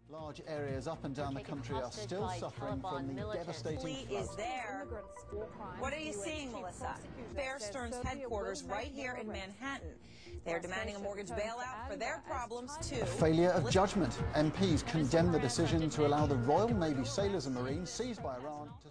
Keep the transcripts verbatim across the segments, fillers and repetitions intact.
Large areas up and down the country are still suffering from the devastating floods. Is there. What are you seeing, Melissa? Bear Stearns headquarters right here in Manhattan. They're demanding a mortgage bailout for their problems, too. Failure of judgment. M Ps condemn the decision to allow the Royal Navy sailors and Marines seized by Iran to...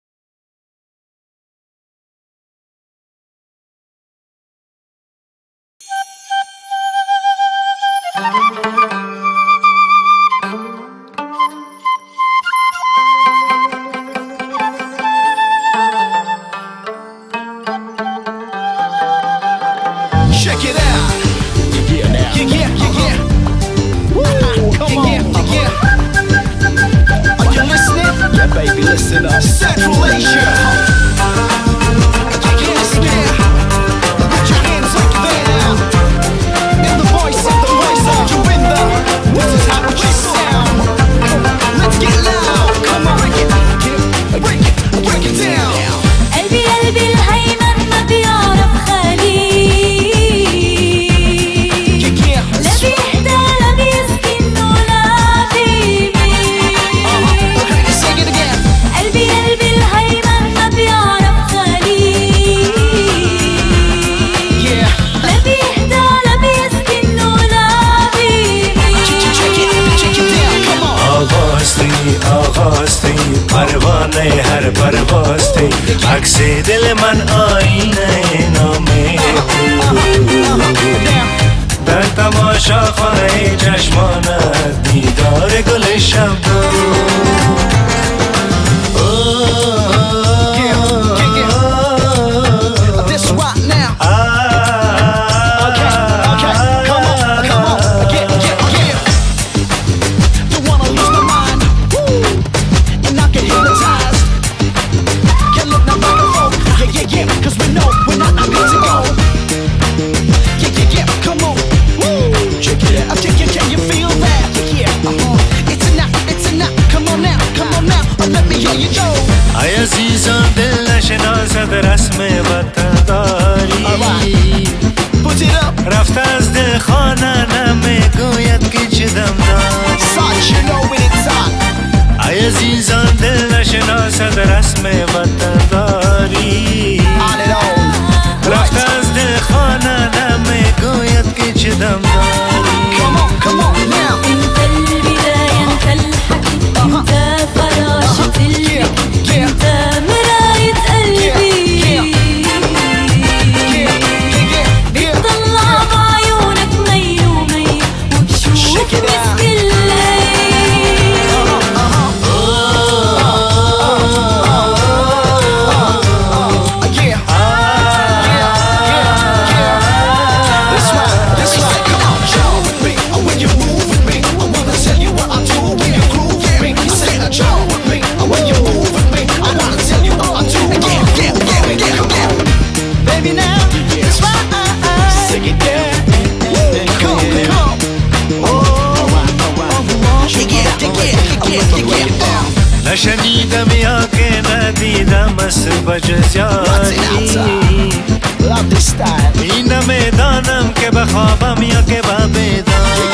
Check it out. Yeah, now. Yeah, yeah, yeah, yeah. Woo, come yeah, on. Yeah, yeah, yeah. Are you listening? Yeah, baby, listen up. Central Asia. Yeah, yes, yeah. Put your hands up there. In the voice of the voice of you in the. This is how we sound. Let's get loud. Come on, break it, break it, break it down. قلبي قلبي الهيمن ما بيعرف خليل परवाने हर परवास थे अक्से दिल मन आईने नामे दर तमाशा ख्वाहे चश्माना दीदार गुल शब अज़ीज़ां दिल नशना ज़द रस्म वतनदारी रफ्त az dil khana namigoyad ki chidamdari ay azizan dil nashna sad rasm vatandari rafta az dil khana namigoyad ki chidamdari come on come on now انت البداية انت الحكي انت فراشة البكي انت مراية قلبي بتطلع بعيونك مي ومي وبشوف مسك الليل That's right, that's right, come on, show with me. And when you move with me, I wanna tell you what I do when you groove with me. You say a job with me, and when you move with me, I wanna tell you what I do. Yeah, yeah, yeah, yeah, yeah. Baby now, that's right. Sing it down. Come, come. Oh, yeah, yeah, yeah, yeah, yeah, yeah. نشنیدم یا که ندیدم اسب جزیاری Love this style. این نمیدانم که بخوابم یا که ببیدم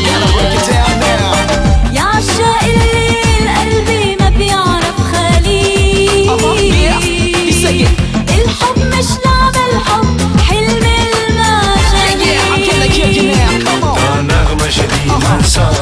يا عشاق الليل قلبي ما بيعرف خليل الحب مش لعبة الحب حلم المجانين تا نغمه شدید من